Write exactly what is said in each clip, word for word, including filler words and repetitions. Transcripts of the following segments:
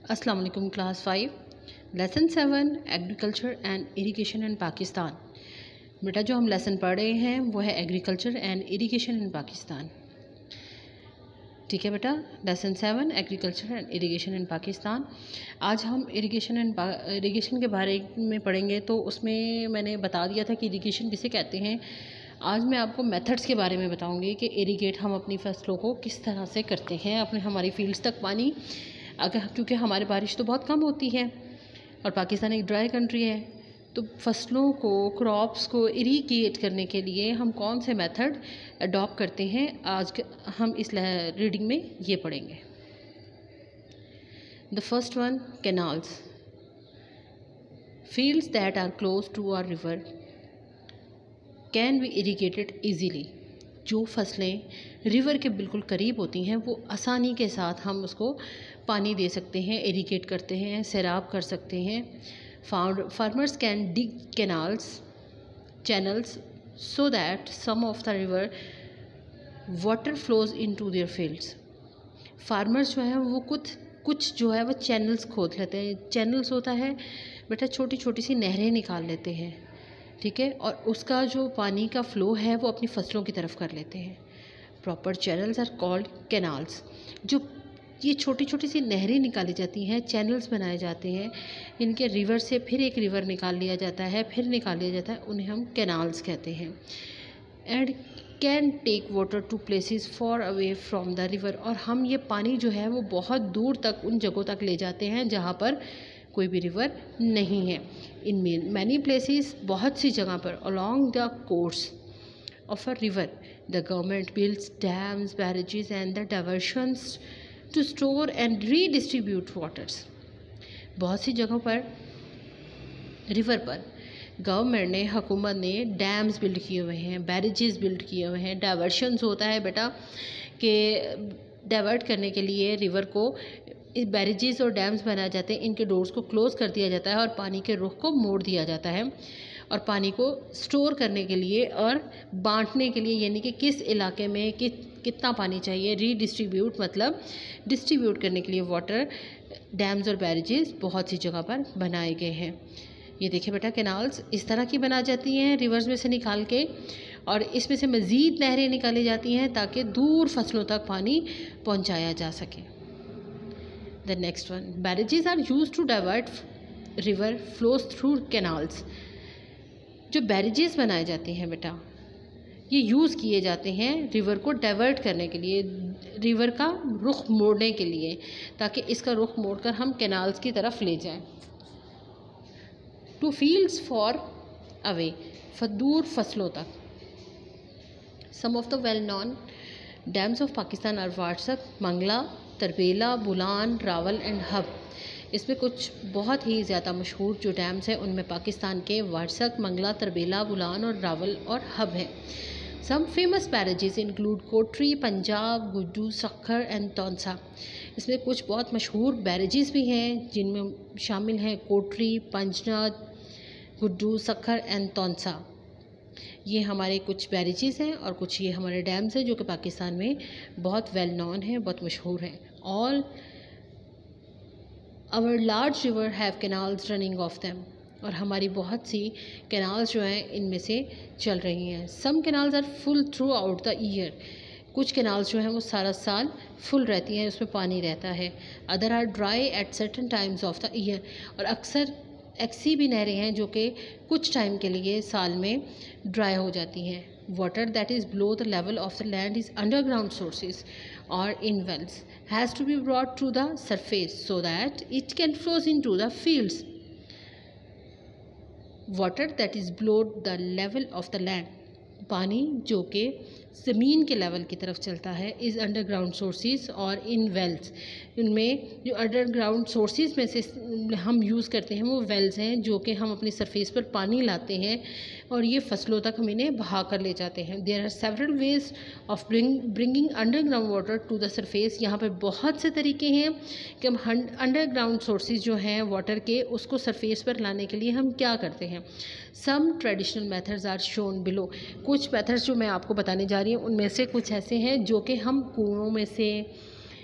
अस्सलाम वालेकुम class five lesson seven agriculture and irrigation in Pakistan. बेटा जो हम लेसन पढ़ रहे हैं वो है agriculture and irrigation in Pakistan. ठीक है बेटा, lesson seven agriculture and irrigation in Pakistan. आज हम इरिगेशन एंड इरिगेशन के बारे में पढ़ेंगे। तो उसमें मैंने बता दिया था कि इरिगेशन किसे कहते हैं। आज मैं आपको मेथड्स के बारे में बताऊंगी कि इरिगेट हम अपनी फसलों को किस तरह से करते हैं, अपने हमारी फील्ड्स तक पानी, अगर क्योंकि हमारी बारिश तो बहुत कम होती है और पाकिस्तान एक ड्राई कंट्री है, तो फसलों को, क्रॉप्स को इरिगेट करने के लिए हम कौन से मेथड अडॉप्ट करते हैं, आज हम इस रीडिंग में ये पढ़ेंगे। The first one, canals. Fields that are close to a river can be irrigated easily. जो फसलें रिवर के बिल्कुल करीब होती हैं वो आसानी के साथ हम उसको पानी दे सकते हैं, इरिगेट करते हैं, सैराब कर सकते हैं। Farmers can dig canals channels so that some of the river water flows into their fields. Farmers जो है वो कुछ कुछ जो है वो चैनल्स खोद लेते हैं। चैनल्स होता है बेटा छोटी छोटी सी नहरें निकाल लेते हैं, ठीक है, और उसका जो पानी का फ़्लो है वो अपनी फसलों की तरफ कर लेते हैं। Proper channels are called canals. जो ये छोटी छोटी सी नहरें निकाली जाती हैं, चैनल्स बनाए जाते हैं, इनके रिवर से फिर एक रिवर निकाल लिया जाता है, फिर निकाल लिया जाता है, उन्हें हम कैनाल्स कहते हैं। And can take water to places far away from the river. और हम ये पानी जो है वो बहुत दूर तक, उन जगहों तक ले जाते हैं जहाँ पर कोई भी रिवर नहीं है। इन मैनी प्लेसेस, बहुत सी जगह पर, along the course of a river the government builds dams, barrages and the diversions to store and redistribute waters. बहुत सी जगहों पर, रिवर पर गवर्नमेंट ने, हुकूमत ने डैम्स बिल्ड किए हुए हैं, बैरेजेस बिल्ड किए हुए हैं। डाइवर्शंस होता है बेटा कि डाइवर्ट करने के लिए रिवर को बैरेजेस और डैम्स बनाए जाते हैं, इनके डोर्स को क्लोज़ कर दिया जाता है और पानी के रुख को मोड़ दिया जाता है। और पानी को स्टोर करने के लिए और बांटने के लिए, यानी कि किस इलाके में कि, कितना पानी चाहिए, रीडिस्ट्रीब्यूट मतलब डिस्ट्रीब्यूट करने के लिए वाटर डैम्स और बैरेजेस बहुत सी जगह पर बनाए गए हैं। ये देखिए बेटा, कैनाल्स इस तरह की बना जाती हैं रिवर्स में से निकाल के, और इसमें से मज़ीद नहरें निकाली जाती हैं ताकि दूर फसलों तक पानी पहुँचाया जा सके। The next one, barrages are used to divert river flows through canals। जो बैरेजेस बनाए जाते हैं बेटा, ये यूज़ किए जाते हैं रिवर को डाइवर्ट करने के लिए, रिवर का रुख मोड़ने के लिए, ताकि इसका रुख मोड़कर हम कैनाल्स की तरफ ले जाएं। टू फील्ड्स फॉर अवे, दूर फसलों तक। Some of the well known dams of Pakistan are Warsak, Mangla, Tarbela, Bulan, Rawal and Hub. इसमें कुछ बहुत ही ज़्यादा मशहूर जो डैम्स हैं उनमें पाकिस्तान के वार्सक, मंगला, तरबेला, बुलान और रावल और हब हैं। Some famous barrages include Kotri, Punjab, Guddu, Sukkur and Taunsa. इसमें कुछ बहुत मशहूर बैरेजेस भी हैं जिनमें शामिल हैं कोटरी, पंजनाद, गुड्डू, सक्खर एंड तौंसा। ये हमारे कुछ बैरेजेस हैं और कुछ ये हमारे डैम्स हैं जो कि पाकिस्तान में बहुत वेल नॉन हैं, बहुत मशहूर हैं। All our large river have canals running off them. और हमारी बहुत सी कैनाल्स जो हैं इनमें से चल रही हैं। Some canals are full throughout the year. कुछ कैनाल्स जो हैं वो सारा साल फुल रहती हैं, उसमें पानी रहता है। Other are dry at certain times of the year. और अक्सर ऐसी भी नहरें हैं जो कि कुछ टाइम के लिए साल में ड्राई हो जाती हैं। Water that is below the level of the land is underground sources और in wells has to be brought to the surface so that it can flows in to the fields. Water that is below the level of the land, पानी जो कि ज़मीन के level की तरफ चलता है, इज़ अंडरग्राउंड सोर्सेज और इन वेल्स। इनमें जो अंडरग्राउंड सोर्सेज में से हम यूज़ करते हैं वो वेल्स हैं जो कि हम अपनी सरफेस पर पानी लाते हैं और ये फसलों तक हम इन्हें बहा कर ले जाते हैं। There are several ways of bring bringing underground water to the surface. यहाँ पर बहुत से तरीके हैं कि हम अंडरग्राउंड सोर्सेज जो हैं वाटर के, उसको सरफेस पर लाने के लिए हम क्या करते हैं। Some traditional methods are shown below. कुछ मेथड्स जो मैं आपको बताने जा रही हूँ उनमें से कुछ ऐसे हैं जो कि हम कुओं में से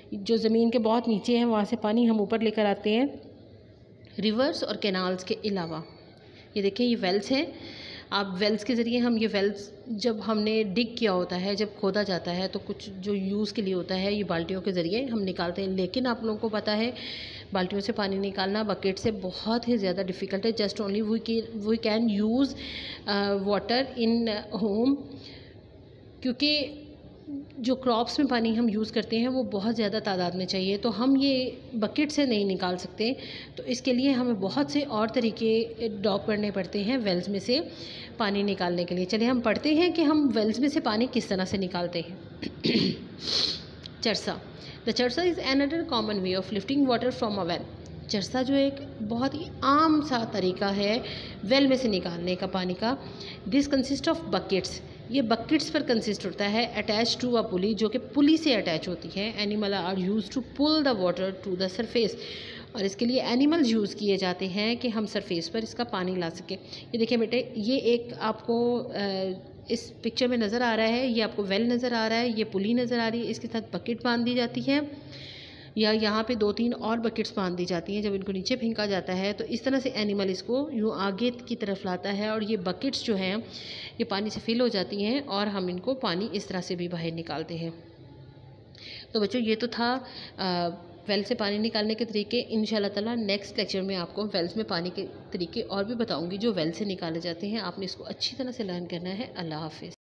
जो ज़मीन के बहुत नीचे हैं वहाँ से पानी हम ऊपर लेकर आते हैं रिवर्स और कैनाल्स के अलावा। ये देखें, ये वेल्स हैं। आप वेल्स के ज़रिए हम ये वेल्स जब हमने डिग किया होता है, जब खोदा जाता है, तो कुछ जो यूज़ के लिए होता है ये बाल्टियों के ज़रिए हम निकालते हैं। लेकिन आप लोगों को पता है बाल्टियों से पानी निकालना बकेट से बहुत ही ज़्यादा डिफ़िकल्ट है। Just only we we can use water in home, क्योंकि जो क्रॉप्स में पानी हम यूज़ करते हैं वो बहुत ज़्यादा तादाद में चाहिए, तो हम ये बकेट से नहीं निकाल सकते। तो इसके लिए हमें बहुत से और तरीके अडॉप्ट करने पड़ते हैं वेल्स में से पानी निकालने के लिए। चलिए हम पढ़ते हैं कि हम वेल्स में से पानी किस तरह से निकालते हैं। Charsa. The charsa is another common way of lifting water from a well. चरसा जो एक बहुत ही आम सा तरीका है वेल में से निकालने का पानी का। This consist of buckets. ये बकेट्स पर कंसिस्ट होता है, अटैच टू अ पुली, जो कि पुली से अटैच होती है। Animal are use to pull the water to the surface, और इसके लिए एनिमल्स यूज़ किए जाते हैं कि हम सरफेस पर इसका पानी ला सकें। ये देखिए बेटे, ये एक आपको इस पिक्चर में नज़र आ रहा है, ये आपको वेल नज़र आ रहा है, ये पुली नज़र आ रही है, इसके साथ बकेट बांध दी जाती है, या यहाँ पे दो तीन और बकेट्स बांध दी जाती हैं। जब इनको नीचे फेंका जाता है तो इस तरह से एनिमल इसको यूँ आगे की तरफ लाता है, और ये बकेट्स जो हैं ये पानी से फिल हो जाती हैं और हम इनको पानी इस तरह से भी बाहर निकालते हैं। तो बच्चों, ये तो था आ, वेल से पानी निकालने के तरीके। इंशाल्लाह ताला नेक्स्ट लेक्चर में आपको वेल्स में पानी के तरीके और भी बताऊँगी जो वेल से निकाले जाते हैं। आपने इसको अच्छी तरह से लर्न करना है। अल्लाह हाफ़िज़।